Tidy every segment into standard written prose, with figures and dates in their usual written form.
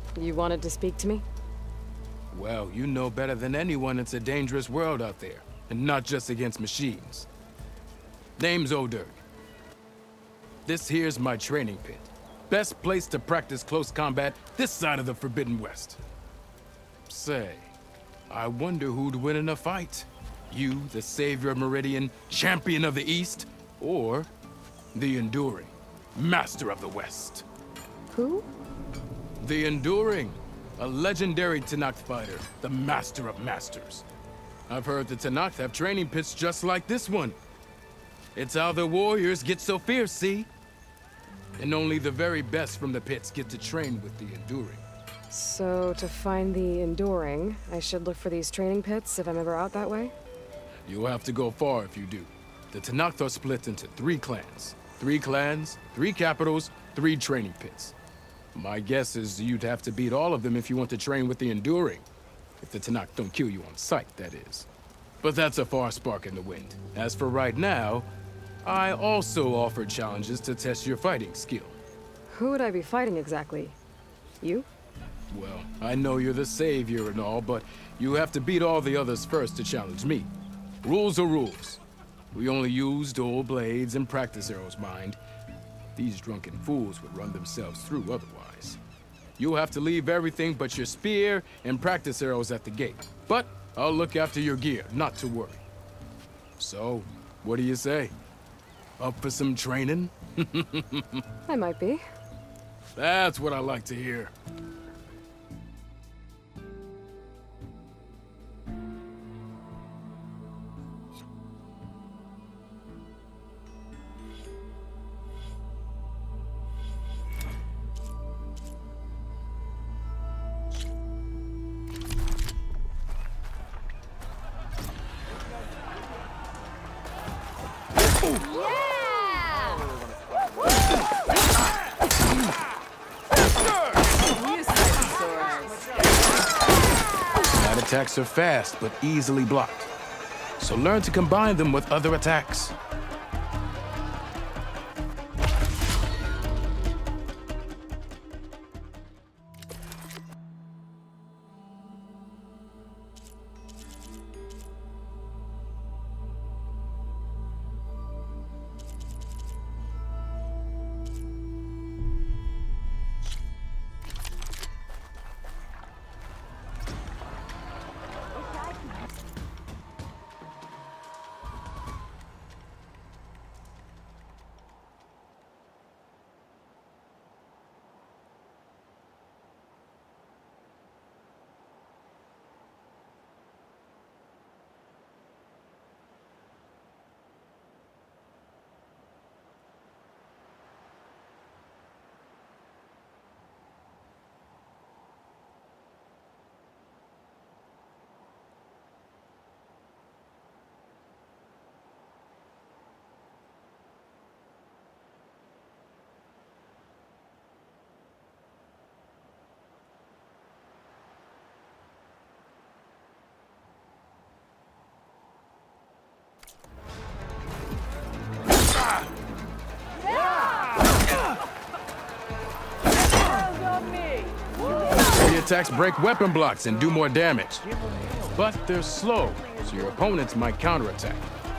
You wanted to speak to me? Well, you know better than anyone it's a dangerous world out there, and not just against machines. Name's Odur. This here's my training pit. Best place to practice close combat this side of the Forbidden West. Say, I wonder who'd win in a fight. You, the savior of Meridian, champion of the East, or the Enduring, master of the West. Who? The Enduring, a legendary Tenakth fighter, the master of masters. I've heard the Tenakth have training pits just like this one. It's how the warriors get so fierce, see? And only the very best from the pits get to train with the Enduring. So, to find the Enduring, I should look for these training pits if I'm ever out that way? You'll have to go far if you do. The Tenakth are split into 3 clans. 3 clans, 3 capitals, 3 training pits. My guess is you'd have to beat all of them if you want to train with the Enduring. If the Tenakth don't kill you on sight, that is. But that's a far spark in the wind. As for right now, I also offer challenges to test your fighting skill. Who would I be fighting exactly? You? Well, I know you're the savior and all, but you have to beat all the others first to challenge me. Rules are rules. We only use dual blades and practice arrows, mind. These drunken fools would run themselves through otherwise. You'll have to leave everything but your spear and practice arrows at the gate. But I'll look after your gear, not to worry. So, what do you say? Up for some training? I might be. That's what I like to hear. Attacks are fast, but easily blocked. So learn to combine them with other attacks. Attacks break weapon blocks and do more damage. But they're slow, so your opponents might counterattack.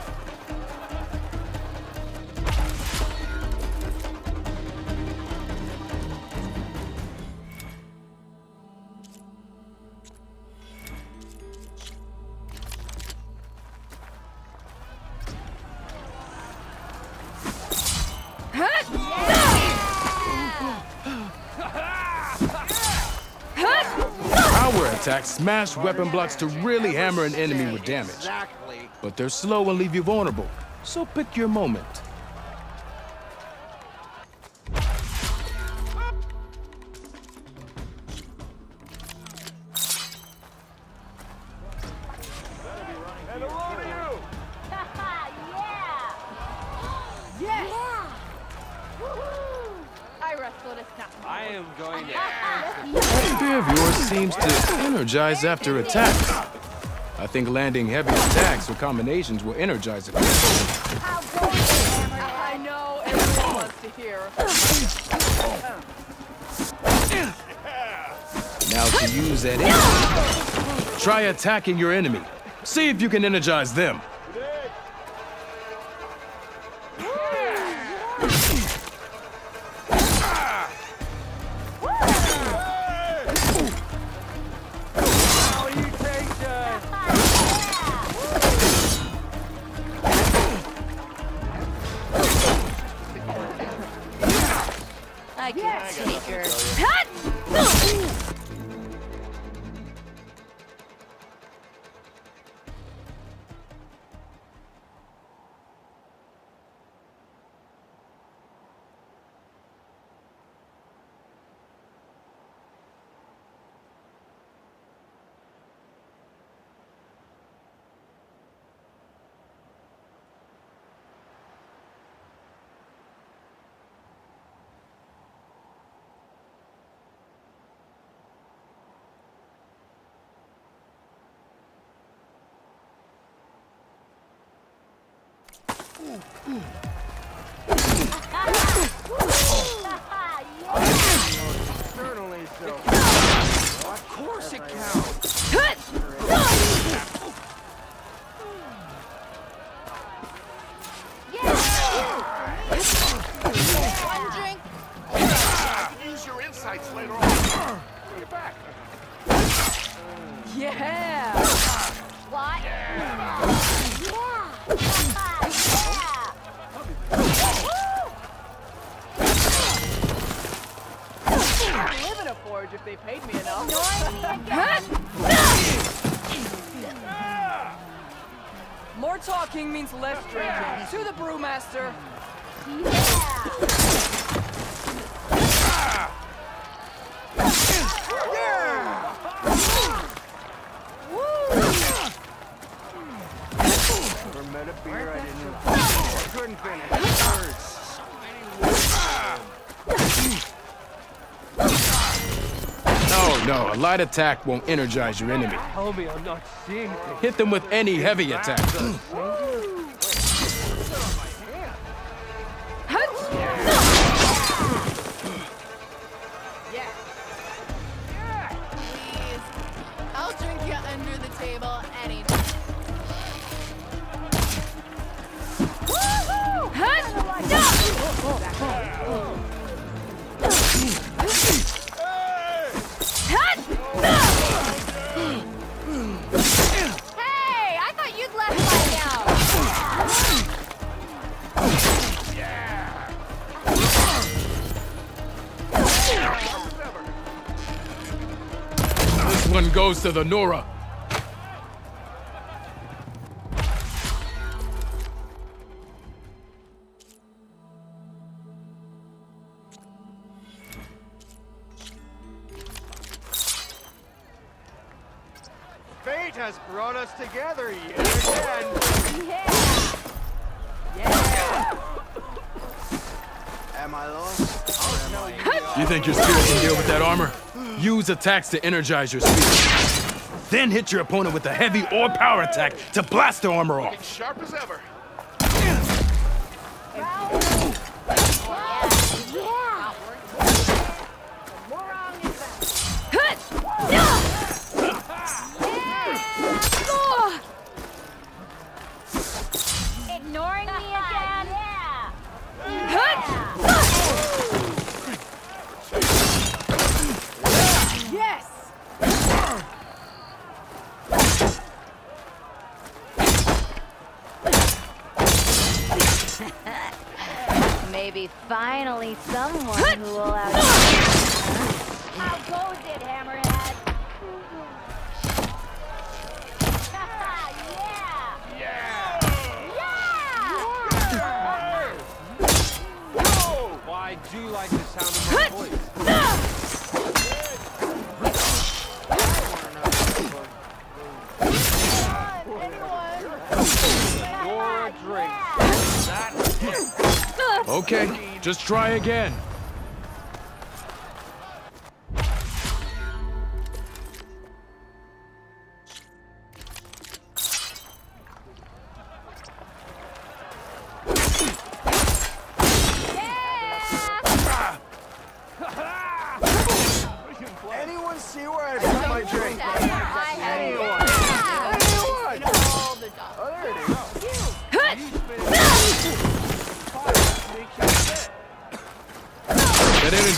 Attacks smash weapon blocks to really hammer an enemy with damage. But they're slow and leave you vulnerable, so pick your moment. Seems to energize after attacks. I think landing heavy attacks or combinations will energize it. I know everyone wants to hear. to use at any. Try attacking your enemy. See if you can energize them. I can't take her. Certainly so. Of course it counts. One drink. Use your insights later on. Bring it back. Yeah. What? Yeah. I'd live in a forge if they paid me enough. More talking means less drinking. To the brewmaster. Never met a beer I didn't. I couldn't finish. It hurts. No, a light attack won't energize your enemy. Tell me I'm not seeing things. Hit them with any heavy attack. Please. I'll drink you under the table anytime. Hey, I thought you'd left by now. This one goes to the Nora. Fate has brought us together yet again. Yeah. Am I lost? Or am I You think your spirit can deal with that armor? Use attacks to energize your spirit. Then hit your opponent with a heavy or power attack to blast the armor off. sharp as ever? Ignoring me again? Yes! Maybe finally someone who will out. How goes it, Hammerhead? I do like the sound of my voice. Or a drink. That's it. Okay, just try again. Anyone see where I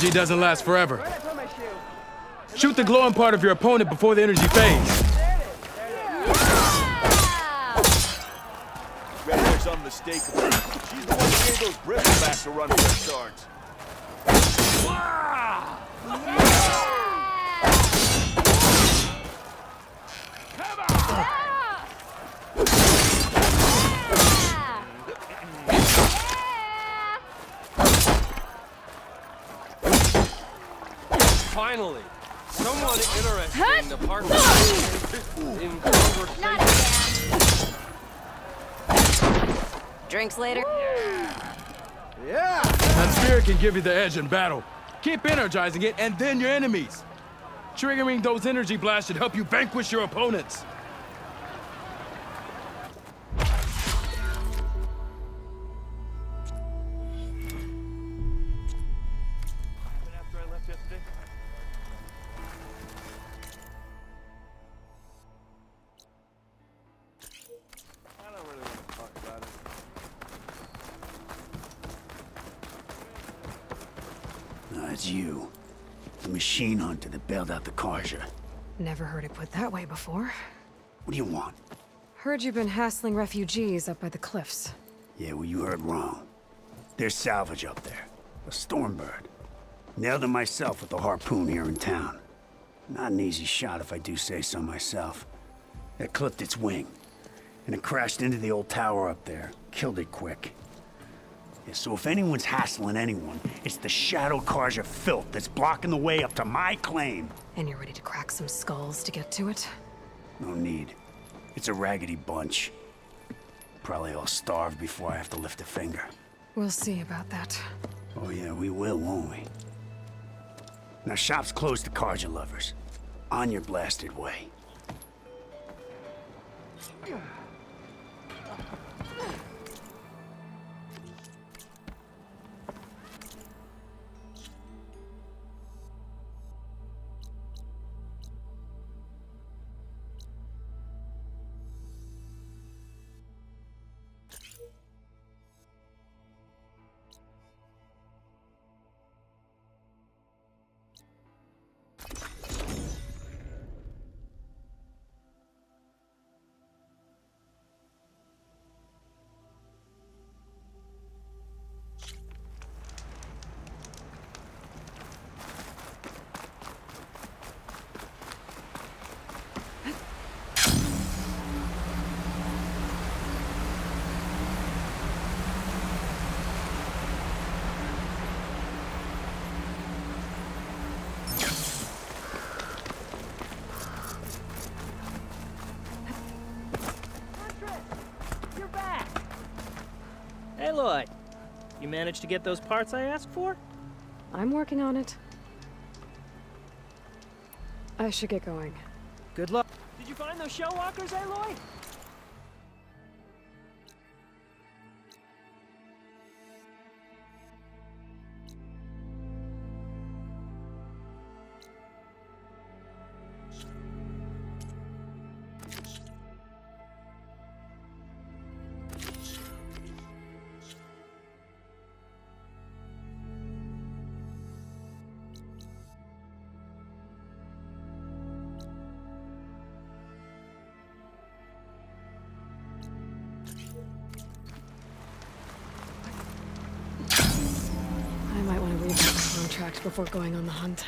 energy doesn't last forever. Shoot the glowing part of your opponent before the energy fades. Redhair's unmistakable. She's the one who gave those bristlebacks a run for their shards. Finally, someone interesting to participate in conversation. Drinks later? Yeah! That spirit can give you the edge in battle. Keep energizing it, and then your enemies. Triggering those energy blasts should help you vanquish your opponents. After I left yesterday. I don't really want to talk about it. It's you. The machine hunter that bailed out the Carja. Never heard it put that way before. What do you want? Heard you've been hassling refugees up by the cliffs. Yeah, well, you heard wrong. There's salvage up there. A Stormbird. Nailed it myself with a harpoon here in town. Not an easy shot if I do say so myself. It clipped its wing. And it crashed into the old tower up there. Killed it quick. Yeah, so if anyone's hassling anyone, it's the Shadow Carja filth that's blocking the way up to my claim. And you're ready to crack some skulls to get to it? No need. It's a raggedy bunch. Probably all starved before I have to lift a finger. We'll see about that. Oh yeah, we will, won't we? Now shop's closed to Carja lovers. On your blasted way. Aloy, you managed to get those parts I asked for? I'm working on it. I should get going. Good luck. Did you find those shell walkers, Aloy? I might want to read that contract before going on the hunt.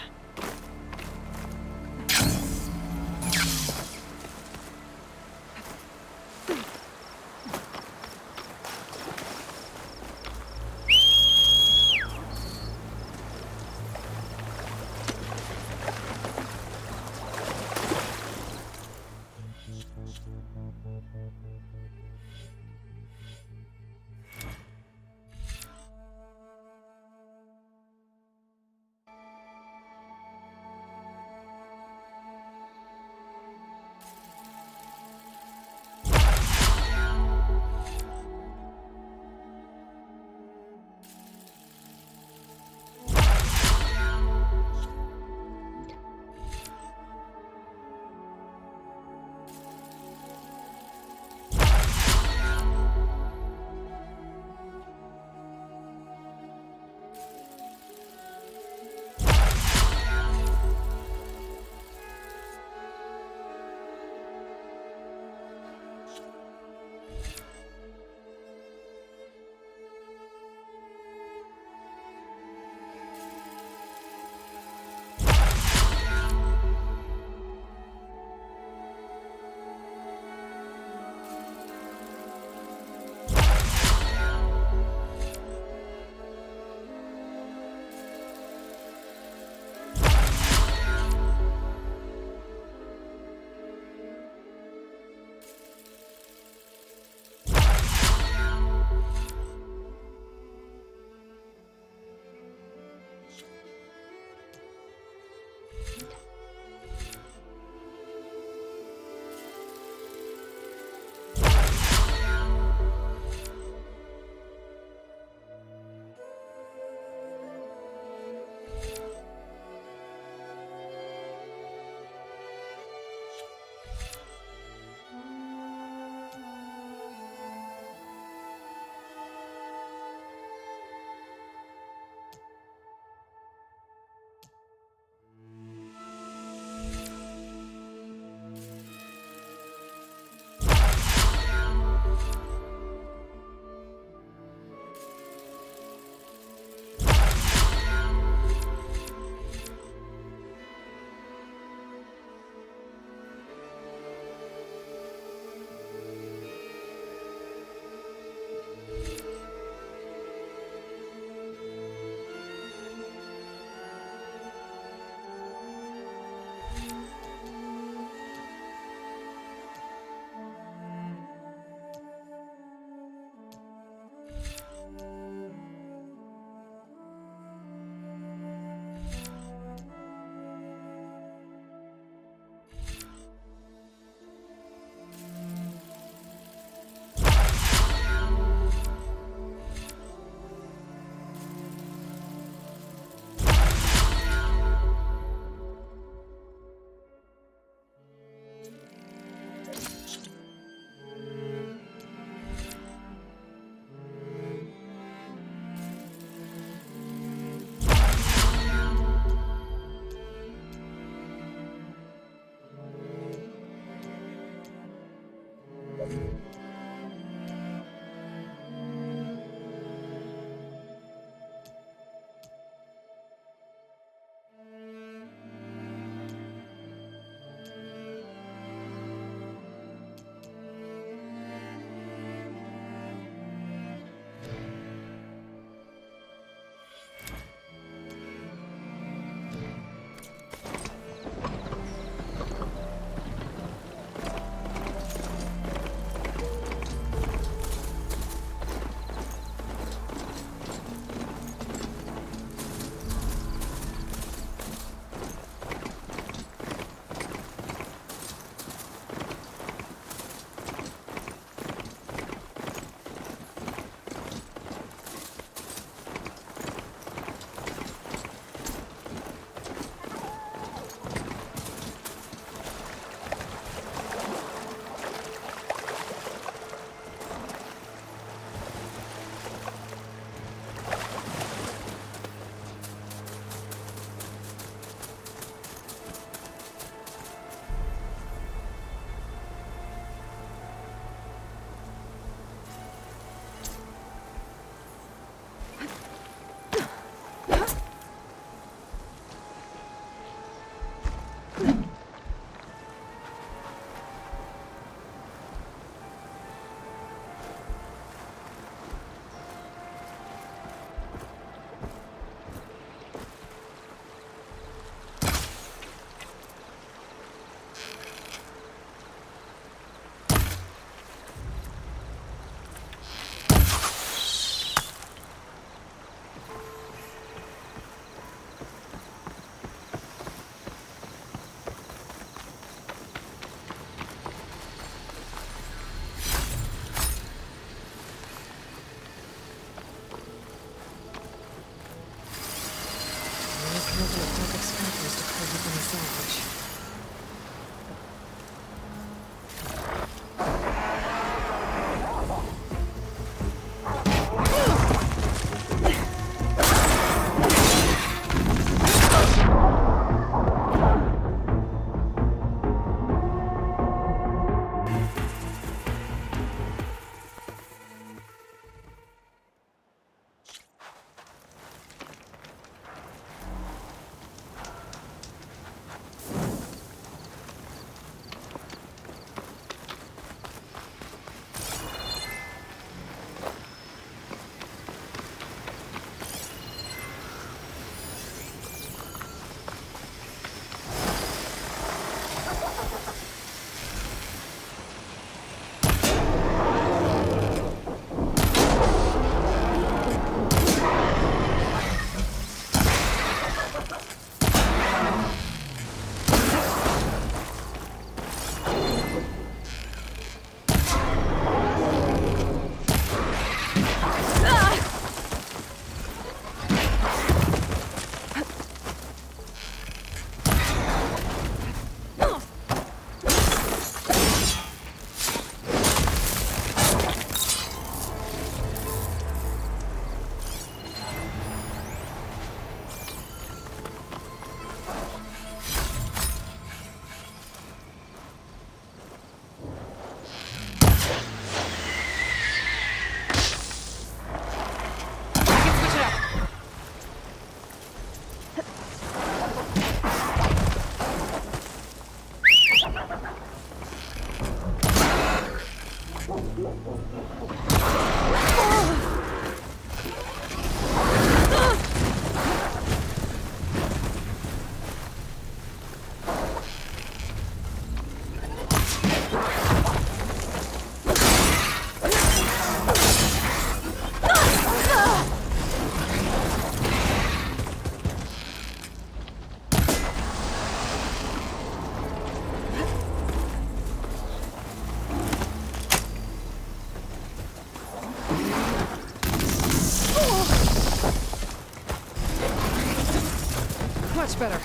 Much better.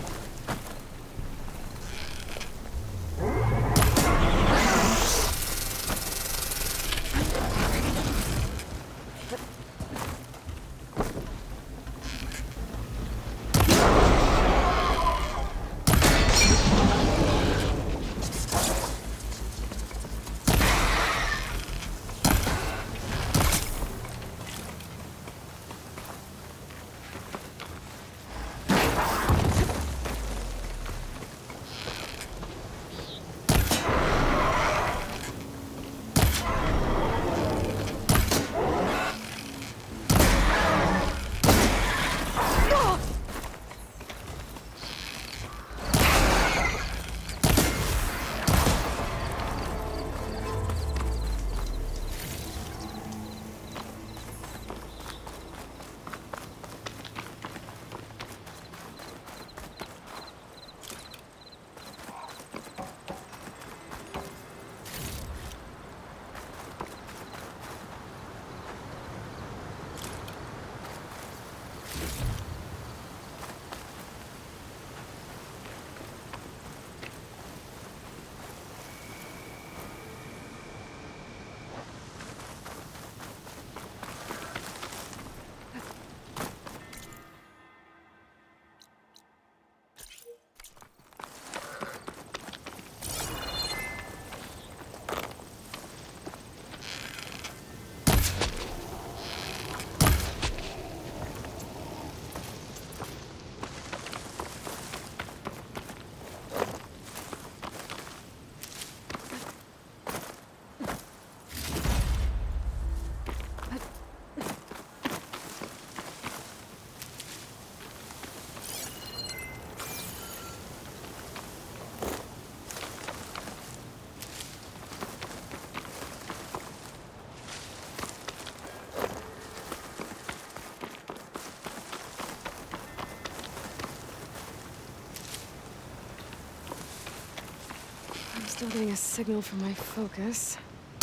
Still getting a signal from my focus.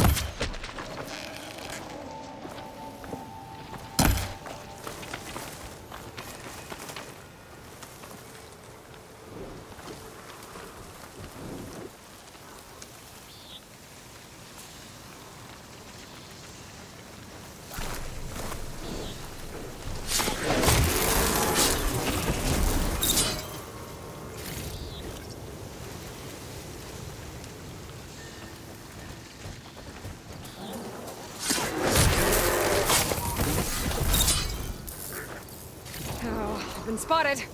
Been spotted.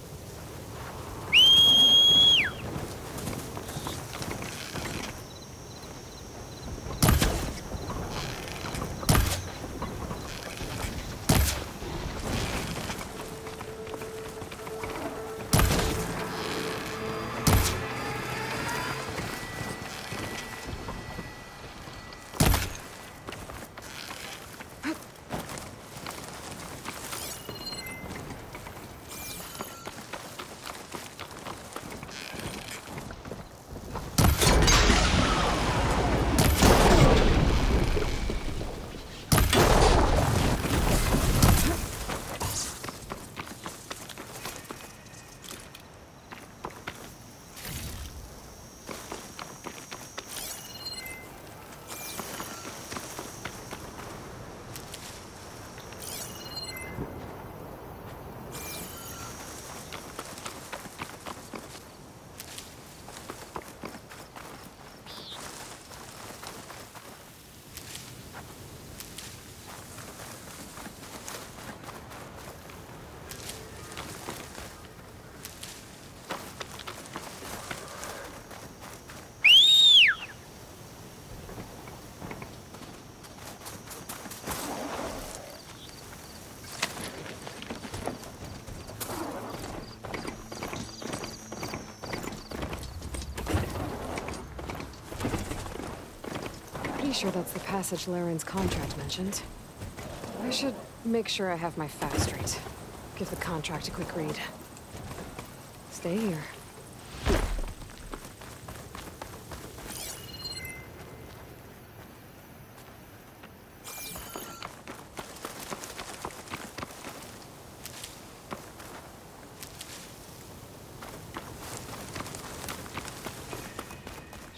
Pretty sure that's the passage Laren's contract mentioned. I should make sure I have my facts straight. Give the contract a quick read. Stay here.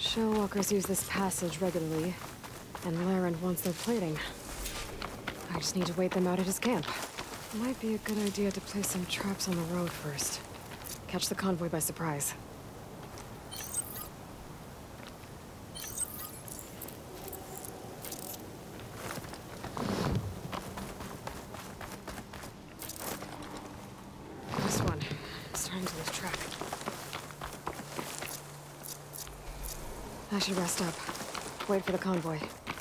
Shellwalkers use this passage regularly, and Erend wants their plating. I just need to wait them out at his camp. Might be a good idea to place some traps on the road first. Catch the convoy by surprise. This one. Starting to lose track. I should rest up. Wait for the convoy.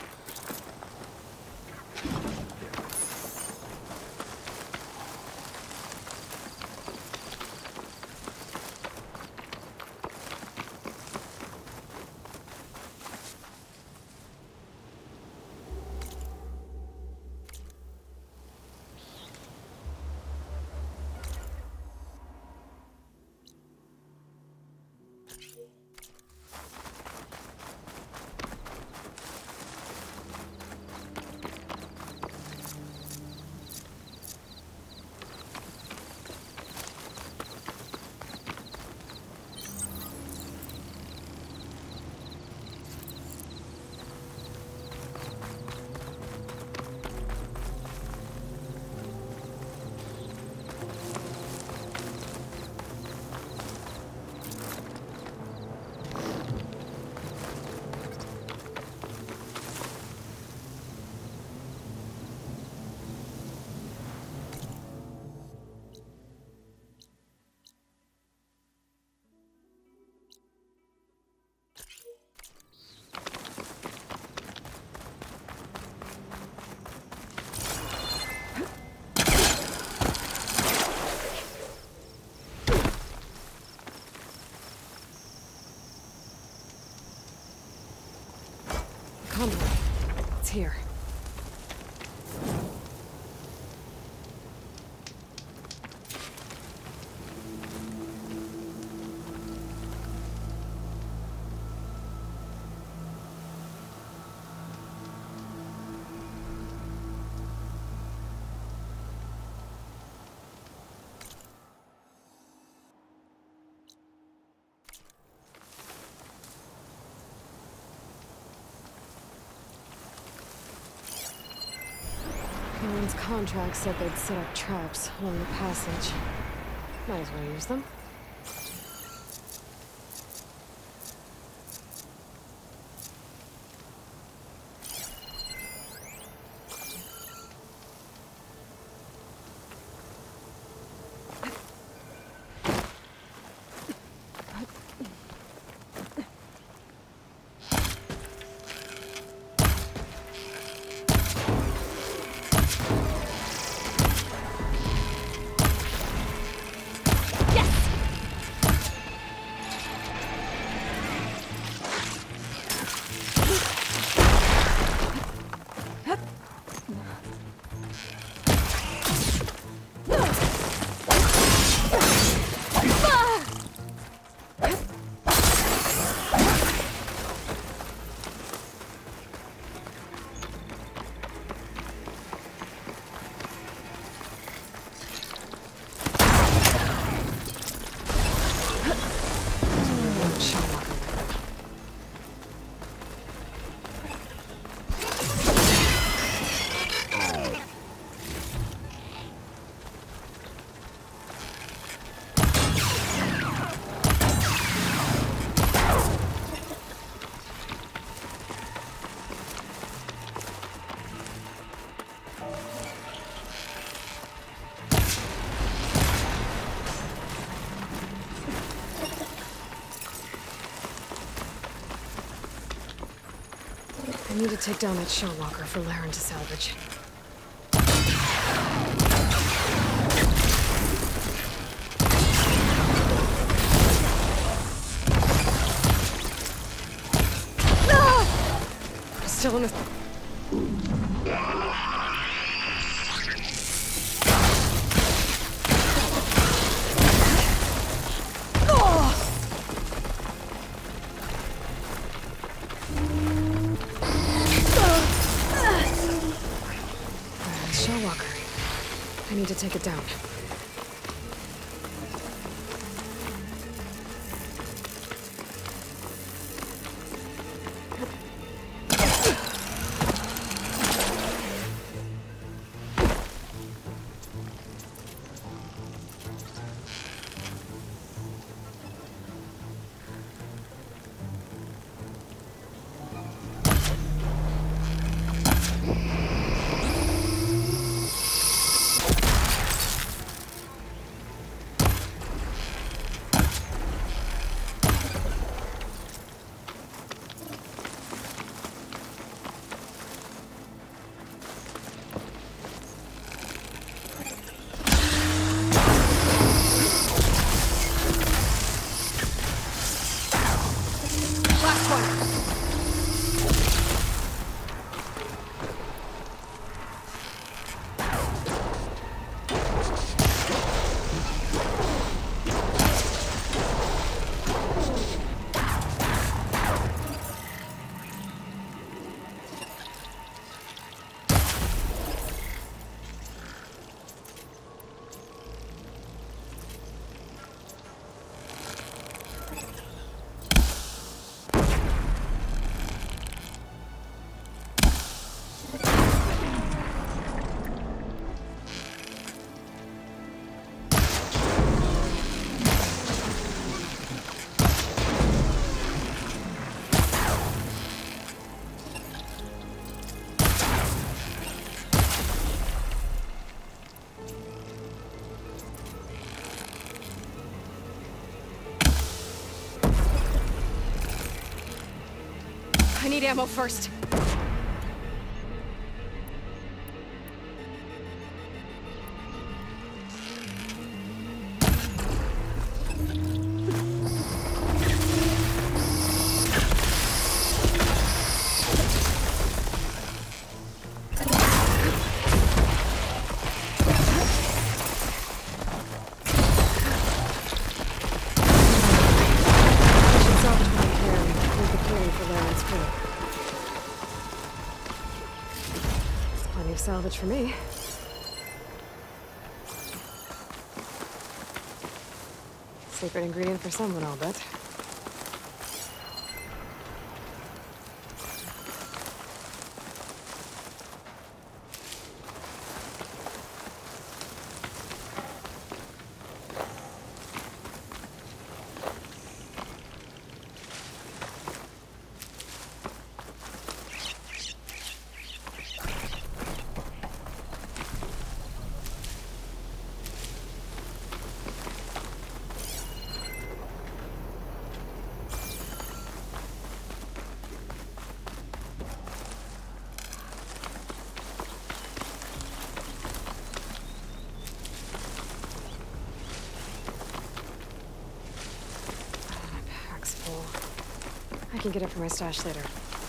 Convoy. It's here. Kane's contract said they'd set up traps along the passage. Might as well use them. I need to take down that shellwalker for Erend to salvage. Ah! Still in the... I need to take it down. last one! I need ammo first. Salvage for me. Secret ingredient for someone, I'll bet. I can get it from my stash later.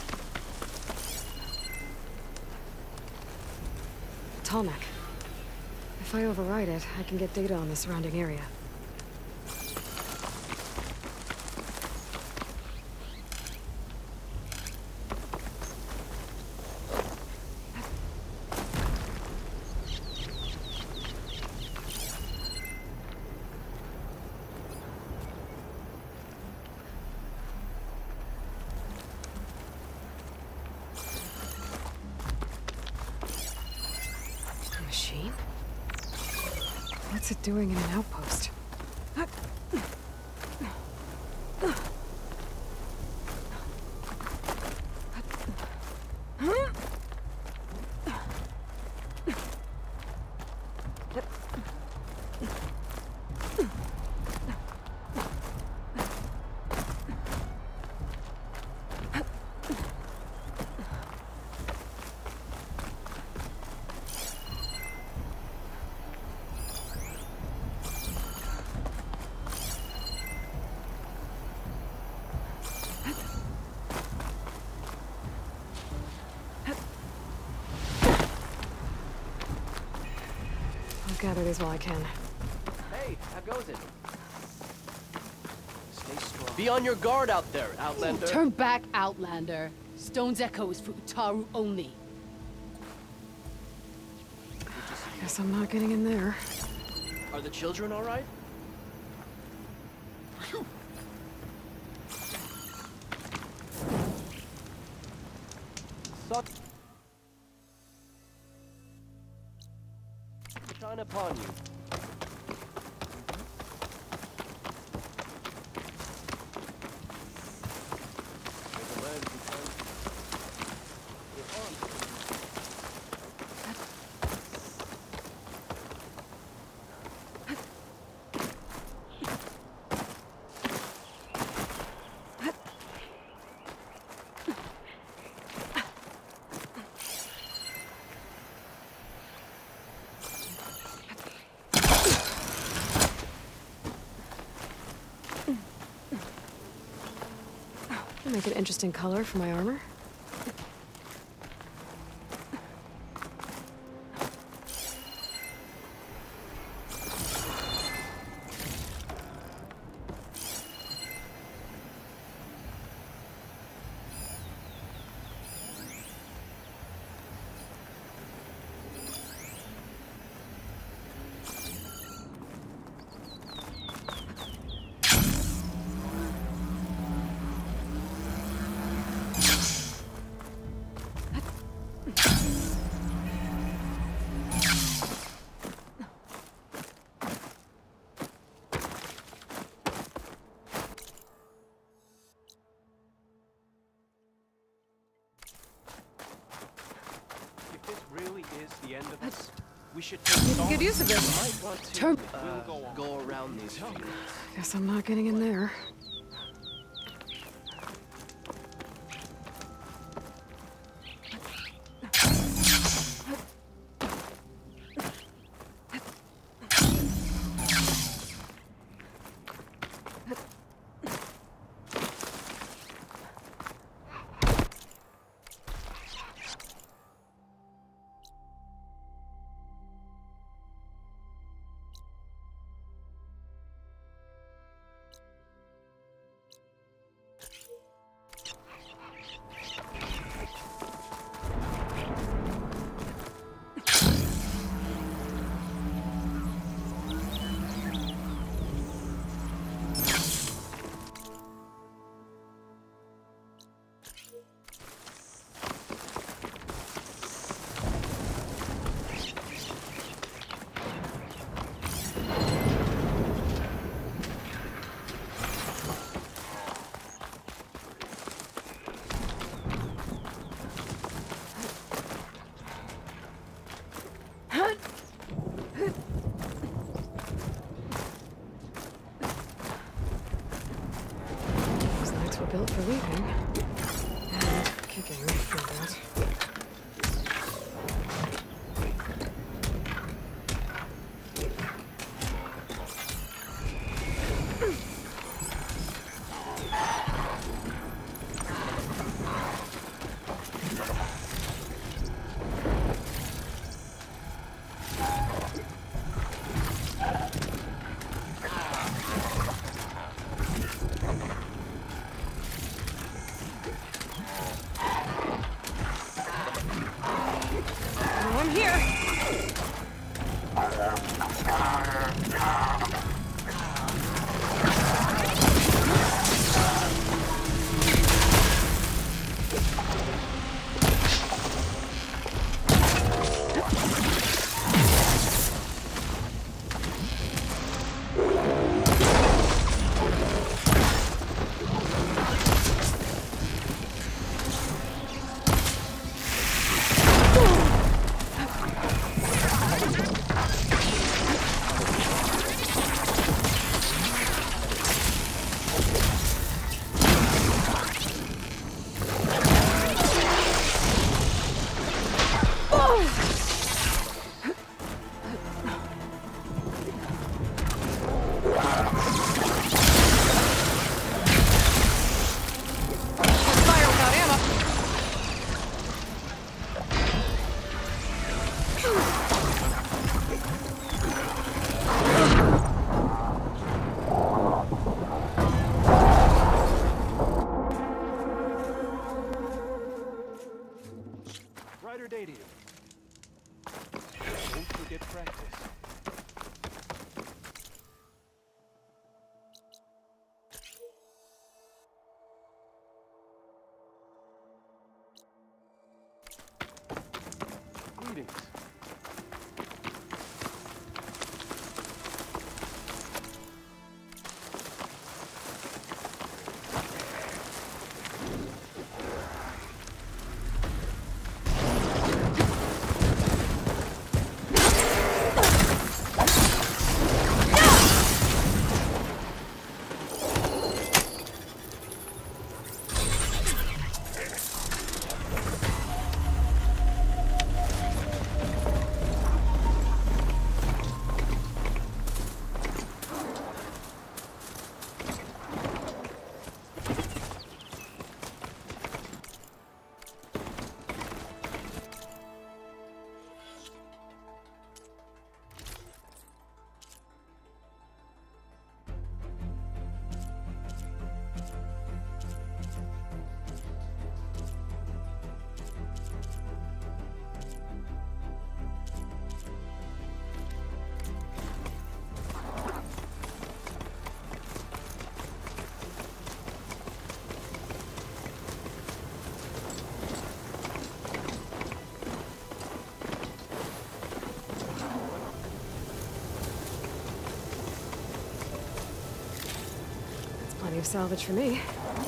Talanah. If I override it, I can get data on the surrounding area. What's it doing in an outpost? Gather these while I can. Hey, how goes it? Stay strong. Be on your guard out there, Outlander. Turn back, Outlander. Stone's Echo is for Utaru only. Guess I'm not getting in there. Are the children all right? Shine upon you. That'll make an interesting color for my armor. We should Good use of this. go around these fields. Guess I'm not getting in there. Built for leaping and kicking for that. salvage for me.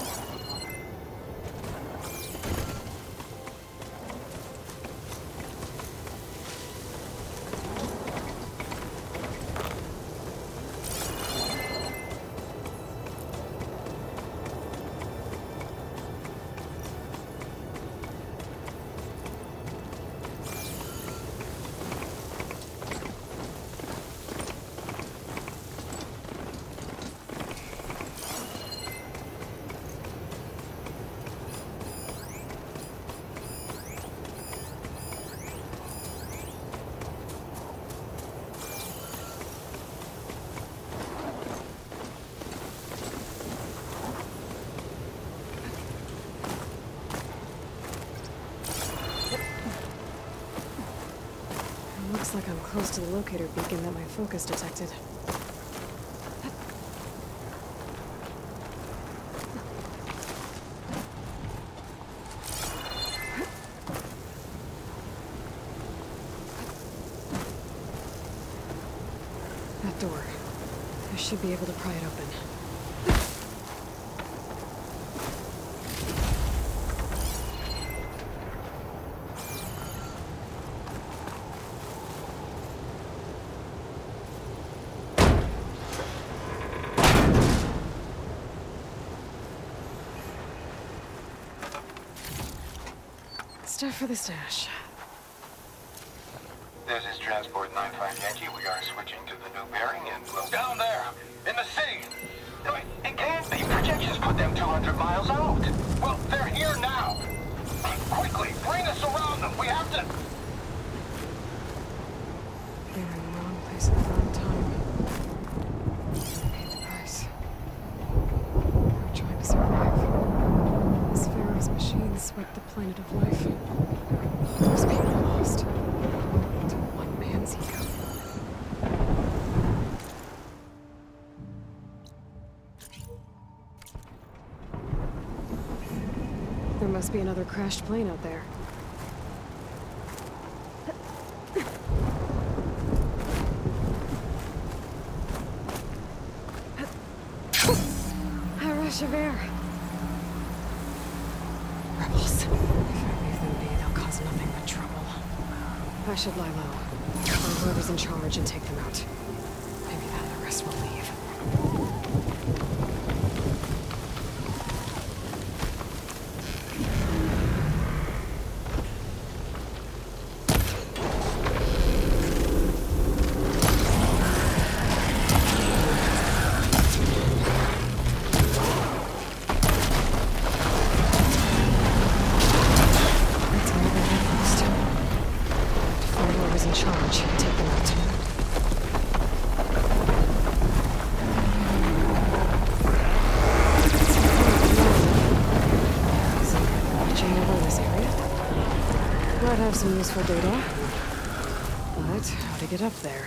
Looks like I'm close to the locator beacon that my focus detected. That door. I should be able to pry it open. Stuff for the stash. This is Transport 95 Yankee. We are switching to the new bearing and we'll... Down there! In the city! No, it can't be. Projections put them 200 miles out. Well, they're here now. Quickly, bring us around them. We have to... They're in the wrong place at the wrong time. Paid the price. We're trying to survive. As Pharaoh's machines swept the planet of life. Those people lost. To one man's ego. There must be another crashed plane out there. A rush of air. Rebels. If I leave them be, they'll cause nothing but trouble. I should lie low. Find whoever's in charge and take them out. Maybe then the rest will leave. Some useful data, but how to get up there?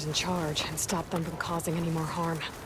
whoever's in charge and stop them from causing any more harm.